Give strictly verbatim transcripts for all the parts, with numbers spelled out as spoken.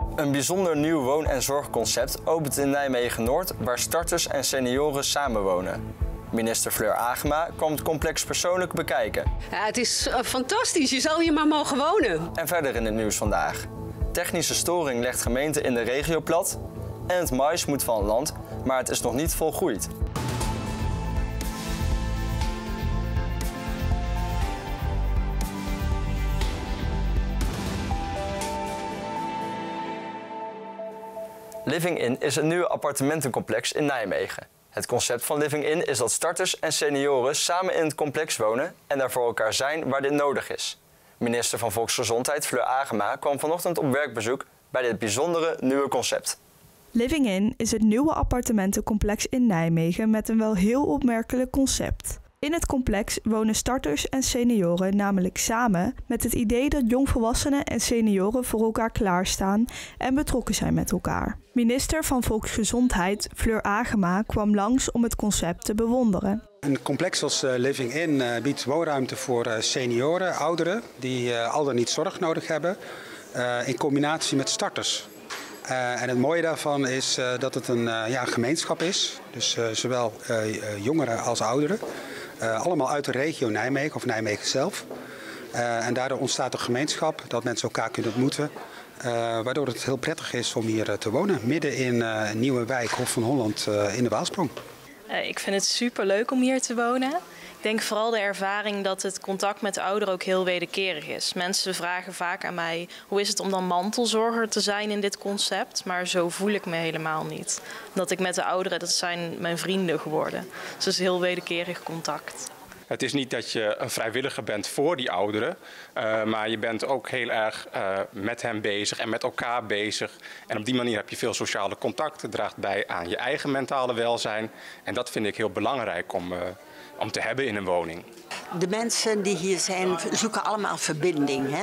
Een bijzonder nieuw woon- en zorgconcept opent in Nijmegen-Noord, waar starters en senioren samenwonen. Minister Fleur Agema kwam het complex persoonlijk bekijken. Ja, het is uh, fantastisch, je zou hier maar mogen wonen. En verder in het nieuws vandaag. Technische storing legt gemeente in de regio plat. En het mais moet van land, maar het is nog niet volgroeid. Living In is een nieuw appartementencomplex in Nijmegen. Het concept van Living In is dat starters en senioren samen in het complex wonen en daar voor elkaar zijn waar dit nodig is. Minister van Volksgezondheid Fleur Agema kwam vanochtend op werkbezoek bij dit bijzondere nieuwe concept. Living In is het nieuwe appartementencomplex in Nijmegen met een wel heel opmerkelijk concept. In het complex wonen starters en senioren namelijk samen met het idee dat jongvolwassenen en senioren voor elkaar klaarstaan en betrokken zijn met elkaar. Minister van Volksgezondheid Fleur Agema kwam langs om het concept te bewonderen. Een complex als Living In biedt woonruimte voor senioren, ouderen die al dan niet zorg nodig hebben, in combinatie met starters. Uh, en het mooie daarvan is uh, dat het een uh, ja, gemeenschap is, dus uh, zowel uh, jongeren als ouderen. Uh, allemaal uit de regio Nijmegen of Nijmegen zelf. Uh, en daardoor ontstaat een gemeenschap dat mensen elkaar kunnen ontmoeten. Uh, waardoor het heel prettig is om hier uh, te wonen, midden in uh, een nieuwe wijk Hof van Holland uh, in de Waalsprong. Uh, ik vind het super leuk om hier te wonen. Ik denk vooral de ervaring dat het contact met de ouderen ook heel wederkerig is. Mensen vragen vaak aan mij, hoe is het om dan mantelzorger te zijn in dit concept? Maar zo voel ik me helemaal niet. Dat ik met de ouderen, dat zijn mijn vrienden geworden. Dus het is heel wederkerig contact. Het is niet dat je een vrijwilliger bent voor die ouderen, uh, maar je bent ook heel erg uh, met hen bezig en met elkaar bezig. En op die manier heb je veel sociale contact. Het draagt bij aan je eigen mentale welzijn. En dat vind ik heel belangrijk om... Uh, om te hebben in een woning. De mensen die hier zijn zoeken allemaal verbinding. Hè?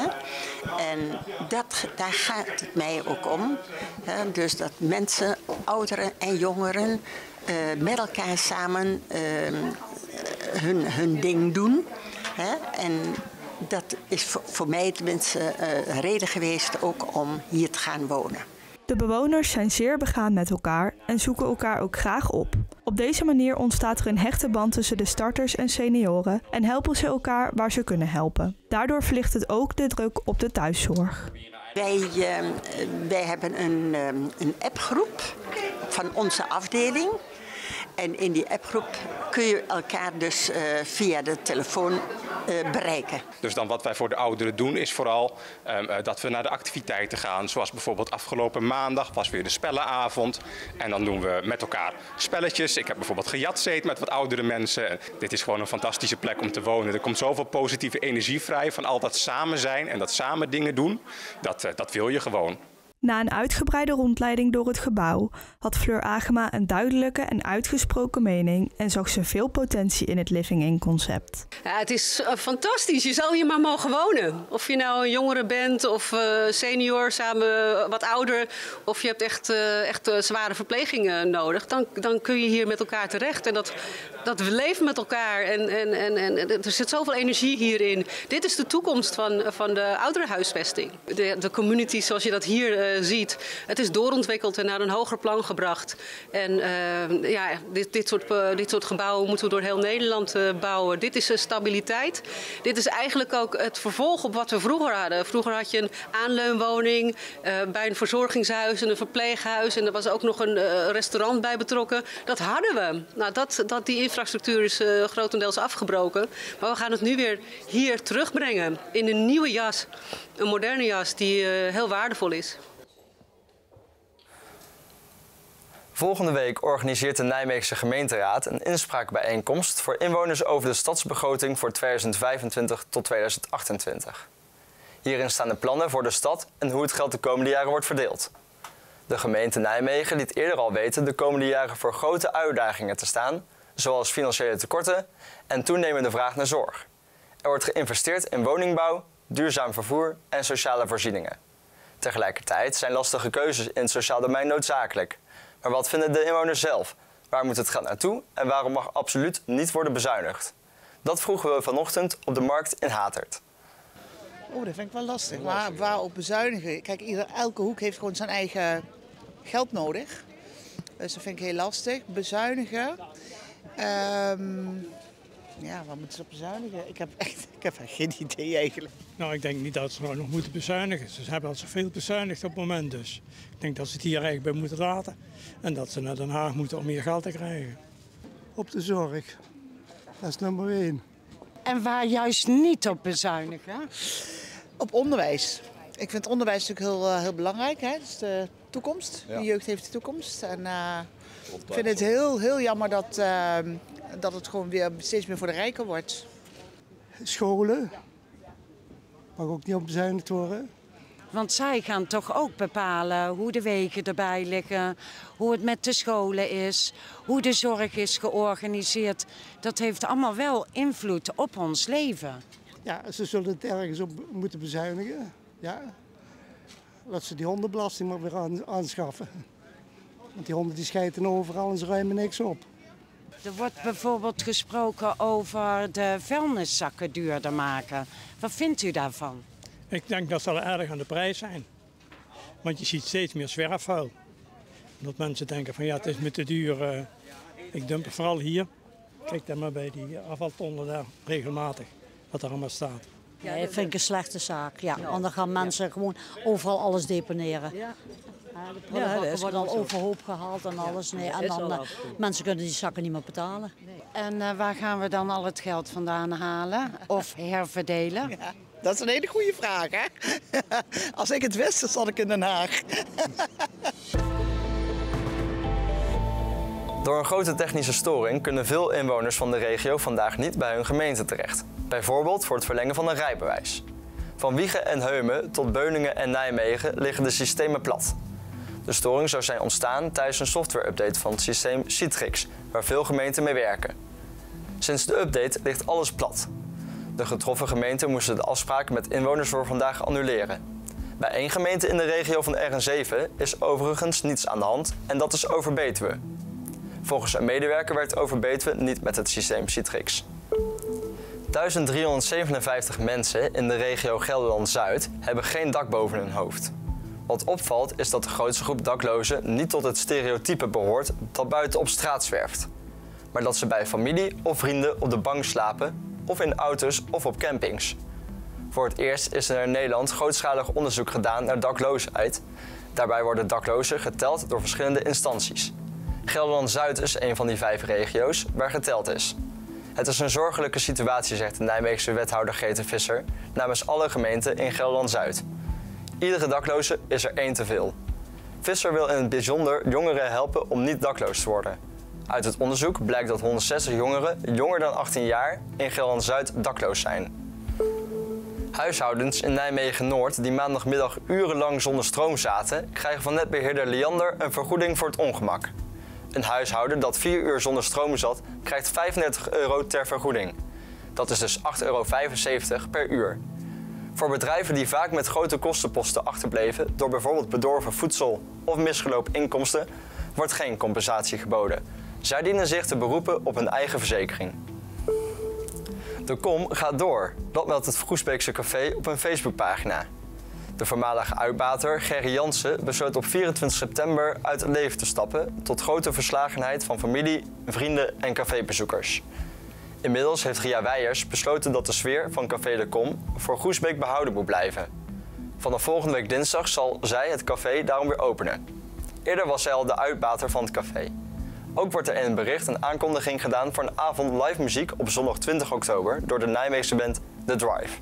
En dat, daar gaat het mij ook om. Hè? Dus dat mensen, ouderen en jongeren uh, met elkaar samen uh, hun, hun ding doen. Hè? En dat is voor, voor mij tenminste uh, een reden geweest ook om hier te gaan wonen. De bewoners zijn zeer begaan met elkaar en zoeken elkaar ook graag op. Op deze manier ontstaat er een hechte band tussen de starters en senioren en helpen ze elkaar waar ze kunnen helpen. Daardoor verlicht het ook de druk op de thuiszorg. Wij, uh, wij hebben een, uh, een appgroep van onze afdeling. En in die appgroep kun je elkaar dus uh, via de telefoon uh, bereiken. Dus dan wat wij voor de ouderen doen is vooral um, dat we naar de activiteiten gaan. Zoals bijvoorbeeld afgelopen maandag was weer de spellenavond. En dan doen we met elkaar spelletjes. Ik heb bijvoorbeeld gejatseed met wat oudere mensen. En dit is gewoon een fantastische plek om te wonen. Er komt zoveel positieve energie vrij van al dat samen zijn en dat samen dingen doen. Dat, uh, dat wil je gewoon. Na een uitgebreide rondleiding door het gebouw had Fleur Agema een duidelijke en uitgesproken mening en zag ze veel potentie in het Living In concept. Ja, het is uh, fantastisch, je zou hier maar mogen wonen. Of je nou een jongere bent of uh, senior, samen wat ouder, of je hebt echt, uh, echt uh, zware verplegingen nodig, dan, dan kun je hier met elkaar terecht. En dat, dat we leven met elkaar en, en, en, en er zit zoveel energie hierin. Dit is de toekomst van, van de ouderenhuisvesting. De, de community zoals je dat hier uh, ziet. Het is doorontwikkeld en naar een hoger plan gebracht. En uh, ja, dit, dit, soort, uh, dit soort gebouwen moeten we door heel Nederland uh, bouwen. Dit is uh, stabiliteit. Dit is eigenlijk ook het vervolg op wat we vroeger hadden. Vroeger had je een aanleunwoning uh, bij een verzorgingshuis en een verpleeghuis. En er was ook nog een uh, restaurant bij betrokken. Dat hadden we. Nou, dat, dat, die infrastructuur is uh, grotendeels afgebroken. Maar we gaan het nu weer hier terugbrengen. In een nieuwe jas. Een moderne jas die uh, heel waardevol is. Volgende week organiseert de Nijmeegse gemeenteraad een inspraakbijeenkomst voor inwoners over de stadsbegroting voor tweeduizend vijfentwintig tot tweeduizend achtentwintig. Hierin staan de plannen voor de stad en hoe het geld de komende jaren wordt verdeeld. De gemeente Nijmegen liet eerder al weten de komende jaren voor grote uitdagingen te staan, zoals financiële tekorten en toenemende vraag naar zorg. Er wordt geïnvesteerd in woningbouw, duurzaam vervoer en sociale voorzieningen. Tegelijkertijd zijn lastige keuzes in het sociaal domein noodzakelijk. Maar wat vinden de inwoners zelf? Waar moet het geld naartoe en waarom mag absoluut niet worden bezuinigd? Dat vroegen we vanochtend op de markt in Hatert. Oh, dat vind ik wel lastig. Maar waar op bezuinigen? Kijk, ieder, elke hoek heeft gewoon zijn eigen geld nodig. Dus dat vind ik heel lastig. Bezuinigen. Um, ja, waar moeten ze op bezuinigen? Ik heb echt, ik heb echt geen idee eigenlijk. Nou, ik denk niet dat ze nog moeten bezuinigen. Ze hebben al zoveel bezuinigd op het moment dus. Ik denk dat ze het hier eigenlijk bij moeten laten. En dat ze naar Den Haag moeten om meer geld te krijgen. Op de zorg. Dat is nummer één. En waar juist niet op bezuinigen? Op onderwijs. Ik vind onderwijs natuurlijk heel, heel belangrijk. Hè? Dat is de toekomst. Ja. De jeugd heeft de toekomst. En uh, ik vind het heel, heel jammer dat, uh, dat het gewoon weer steeds meer voor de rijken wordt. Scholen. Mag ook niet op bezuinigd worden. Want zij gaan toch ook bepalen hoe de wegen erbij liggen, hoe het met de scholen is, hoe de zorg is georganiseerd. Dat heeft allemaal wel invloed op ons leven. Ja, ze zullen het ergens op moeten bezuinigen. Ja. Laat ze die hondenbelasting maar weer aan, aanschaffen. Want die honden die schijten overal en ze ruimen niks op. Er wordt bijvoorbeeld gesproken over de vuilniszakken duurder maken. Wat vindt u daarvan? Ik denk dat zal erg aan de prijs zijn. Want je ziet steeds meer zwerfvuil. Dat mensen denken van ja, het is me te duur. Uh, ik dump het vooral hier. Kijk dan maar bij die afvaltonnen daar regelmatig. Wat er allemaal staat. Ja, dat vind ik een slechte zaak. Ja. Want dan gaan mensen gewoon overal alles deponeren. Ja. De prullenbakken ja, worden al overhoop gehaald en alles. Nee, en dan, uh, mensen kunnen die zakken niet meer betalen. Nee. En uh, waar gaan we dan al het geld vandaan halen? Of herverdelen? Ja, dat is een hele goede vraag, hè? Als ik het wist, dan zat ik in Den Haag. Door een grote technische storing kunnen veel inwoners van de regio vandaag niet bij hun gemeente terecht. Bijvoorbeeld voor het verlengen van een rijbewijs. Van Wijchen en Heumen tot Beuningen en Nijmegen liggen de systemen plat. De storing zou zijn ontstaan tijdens een software-update van het systeem Citrix, waar veel gemeenten mee werken. Sinds de update ligt alles plat. De getroffen gemeenten moesten de afspraak met inwoners voor vandaag annuleren. Bij één gemeente in de regio van R N zeven is overigens niets aan de hand en dat is Overbetuwe. Volgens een medewerker werkt Overbetuwe niet met het systeem Citrix. duizend driehonderdzevenenvijftig mensen in de regio Gelderland-Zuid hebben geen dak boven hun hoofd. Wat opvalt is dat de grootste groep daklozen niet tot het stereotype behoort dat buiten op straat zwerft. Maar dat ze bij familie of vrienden op de bank slapen of in auto's of op campings. Voor het eerst is er in Nederland grootschalig onderzoek gedaan naar dakloosheid. Daarbij worden daklozen geteld door verschillende instanties. Gelderland-Zuid is een van die vijf regio's waar geteld is. Het is een zorgelijke situatie, zegt de Nijmeegse wethouder Grete Visser namens alle gemeenten in Gelderland-Zuid. Iedere dakloze is er één te veel. Visser wil in het bijzonder jongeren helpen om niet dakloos te worden. Uit het onderzoek blijkt dat honderdzestig jongeren jonger dan achttien jaar in Gelderland-Zuid dakloos zijn. Huishoudens in Nijmegen-Noord die maandagmiddag urenlang zonder stroom zaten, krijgen van netbeheerder Liander een vergoeding voor het ongemak. Een huishouden dat vier uur zonder stroom zat, krijgt vijfendertig euro ter vergoeding. Dat is dus acht euro vijfenzeventig per uur. Voor bedrijven die vaak met grote kostenposten achterbleven door bijvoorbeeld bedorven voedsel of misgelopen inkomsten, wordt geen compensatie geboden. Zij dienen zich te beroepen op hun eigen verzekering. De kom gaat door, dat meldt het Groesbeekse café op een Facebookpagina. De voormalige uitbater Gerry Jansen besloot op vierentwintig september uit het leven te stappen, tot grote verslagenheid van familie, vrienden en cafébezoekers. Inmiddels heeft Ria Weijers besloten dat de sfeer van Café de Kom voor Groesbeek behouden moet blijven. Vanaf volgende week dinsdag zal zij het café daarom weer openen. Eerder was zij al de uitbater van het café. Ook wordt er in het bericht een aankondiging gedaan voor een avond live muziek op zondag twintig oktober door de Nijmeegse band The Drive.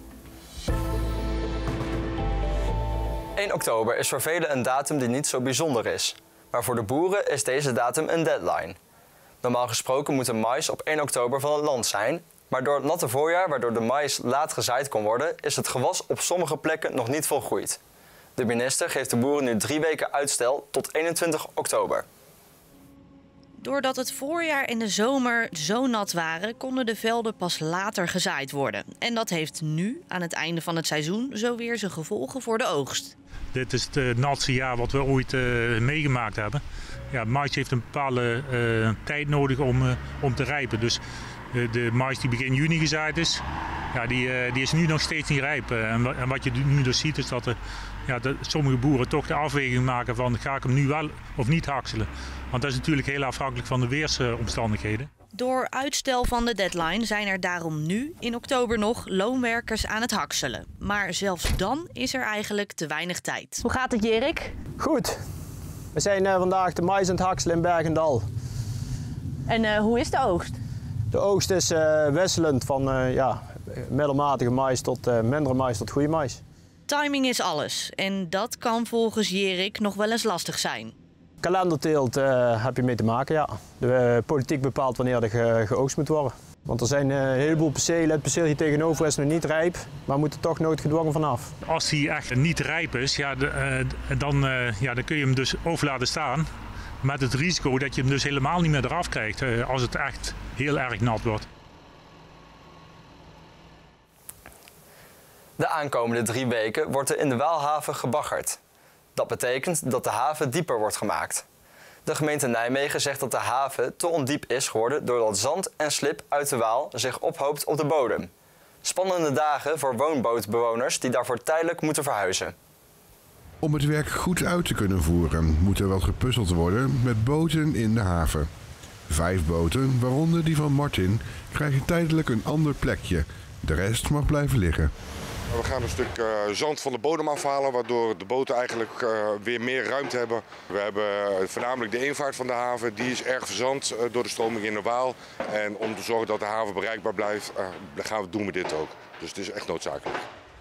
één oktober is voor velen een datum die niet zo bijzonder is. Maar voor de boeren is deze datum een deadline. Normaal gesproken moet de mais op één oktober van het land zijn. Maar door het natte voorjaar, waardoor de mais laat gezaaid kon worden, is het gewas op sommige plekken nog niet volgroeid. De minister geeft de boeren nu drie weken uitstel tot eenentwintig oktober. Doordat het voorjaar en de zomer zo nat waren, konden de velden pas later gezaaid worden. En dat heeft nu, aan het einde van het seizoen, zo weer zijn gevolgen voor de oogst. Dit is het uh, natste jaar wat we ooit uh, meegemaakt hebben. Ja, mais heeft een bepaalde uh, tijd nodig om, uh, om te rijpen. Dus uh, de mais die begin juni gezaaid is, ja, die, uh, die is nu nog steeds niet rijp. Uh, en, en wat je nu dus ziet is dat, uh, ja, de, sommige boeren toch de afweging maken van ga ik hem nu wel of niet hakselen. Want dat is natuurlijk heel afhankelijk van de weersomstandigheden. Door uitstel van de deadline zijn er daarom nu in oktober nog loonwerkers aan het hakselen. Maar zelfs dan is er eigenlijk te weinig tijd. Hoe gaat het, Jerik? Goed. We zijn uh, vandaag de mais aan het hakselen in Bergendal. En uh, hoe is de oogst? De oogst is uh, wisselend van uh, ja, middelmatige mais tot uh, mindere mais tot goede mais. Timing is alles en dat kan volgens Jerik nog wel eens lastig zijn. Kalenderteelt uh, heb je mee te maken, ja. De uh, politiek bepaalt wanneer er ge geoogst moet worden. Want er zijn uh, een heleboel percelen. Het perceel hier tegenover is nog niet rijp, maar moet er toch noodgedwongen vanaf. Als die echt niet rijp is, ja, de, uh, dan, uh, ja, dan kun je hem dus over laten staan. Met het risico dat je hem dus helemaal niet meer eraf krijgt uh, als het echt heel erg nat wordt. De aankomende drie weken wordt er in de Waalhaven gebaggerd. Dat betekent dat de haven dieper wordt gemaakt. De gemeente Nijmegen zegt dat de haven te ondiep is geworden doordat zand en slib uit de Waal zich ophoopt op de bodem. Spannende dagen voor woonbootbewoners die daarvoor tijdelijk moeten verhuizen. Om het werk goed uit te kunnen voeren moet er wat gepuzzeld worden met boten in de haven. Vijf boten, waaronder die van Martin, krijgen tijdelijk een ander plekje. De rest mag blijven liggen. We gaan een stuk uh, zand van de bodem afhalen, waardoor de boten eigenlijk uh, weer meer ruimte hebben. We hebben uh, voornamelijk de invaart van de haven, die is erg verzand uh, door de stroming in de Waal. En om te zorgen dat de haven bereikbaar blijft, uh, gaan we, doen we dit ook. Dus het is echt noodzakelijk.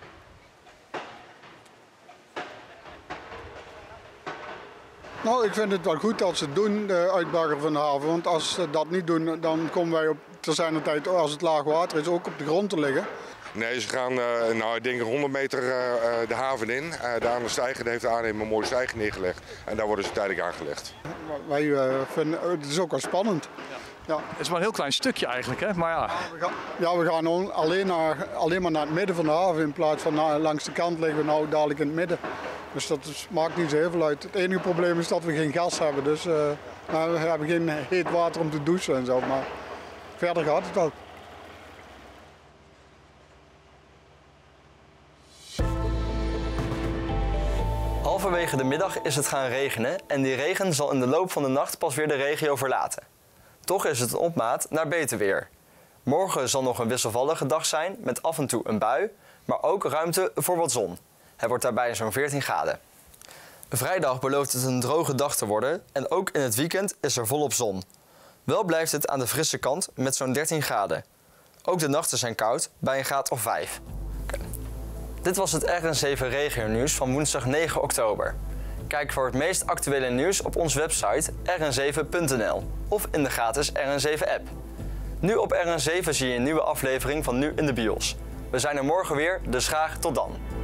Nou, ik vind het wel goed dat ze het doen, de uitbaggeren van de haven. Want als ze dat niet doen, dan komen wij op terzijde tijd, als het laag water is, ook op de grond te liggen. Nee, ze gaan, uh, nou, ik denk honderd meter uh, de haven in. Uh, daar aan de steiger heeft de aannemer een mooie steiger neergelegd. En daar worden ze tijdelijk aangelegd. Wij uh, vinden, het is ook wel spannend. Ja. Het is maar een heel klein stukje eigenlijk, hè? Maar ja. Ja, we gaan, ja, we gaan alleen, naar, alleen maar naar het midden van de haven in plaats van naar, langs de kant liggen we nou dadelijk in het midden. Dus dat is, maakt niet zo heel veel uit. Het enige probleem is dat we geen gas hebben. Dus uh, nou, we hebben geen heet water om te douchen en zo. Maar verder gaat het wel. Halverwege de middag is het gaan regenen en die regen zal in de loop van de nacht pas weer de regio verlaten. Toch is het een opmaat naar beter weer. Morgen zal nog een wisselvallige dag zijn met af en toe een bui, maar ook ruimte voor wat zon. Het wordt daarbij zo'n veertien graden. Vrijdag belooft het een droge dag te worden en ook in het weekend is er volop zon. Wel blijft het aan de frisse kant met zo'n dertien graden. Ook de nachten zijn koud bij een graad of vijf. Dit was het R N zeven Regio-nieuws van woensdag negen oktober. Kijk voor het meest actuele nieuws op onze website r n zeven punt n l of in de gratis R N zeven app. Nu op R N zeven zie je een nieuwe aflevering van Nu in de Bios. We zijn er morgen weer, dus graag tot dan.